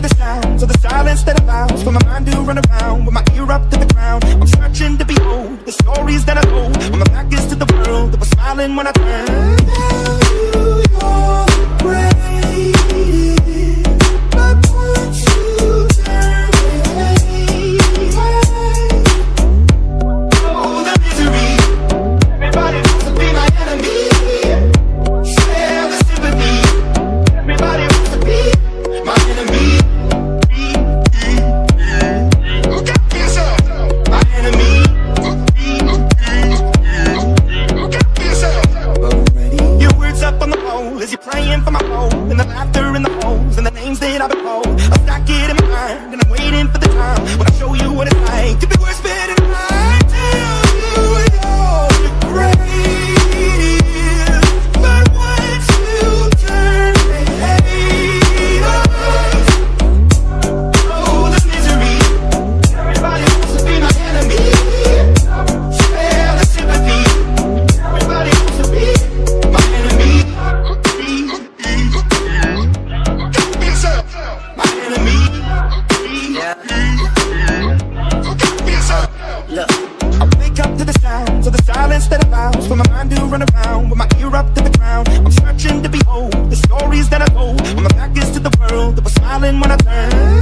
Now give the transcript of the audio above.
the sounds of the silence that allows for my mind to run around with my ear up to the ground. I'm searching to behold the stories that I told when my back is to the world that was smiling when I turned. You're the greatest, but once you turn away, oh, the misery. Everybody wants to be my enemy. Share the sympathy. Everybody wants to be my enemy. Look out for yourself, my enemy. Look out for yourself. Your words up on the pole as you're praying for my hole, and the laughter in the holes and the names that I've been called. I stack it in my mind and I'm waiting for the time when I show you what it's like to be worse than I tell you you're the greatest, but once you turn the hate us, oh, the misery. Everybody wants to be my enemy. Spare the sympathy. Everybody wants to be my enemy. Look for yourself, my enemy. Look for yourself. Look, I wake up to the sounds of the silence that allows for my mind to run around with my ear up to the ground. I'm searching to behold the stories that I told when my back is to the world that was smiling when I turned.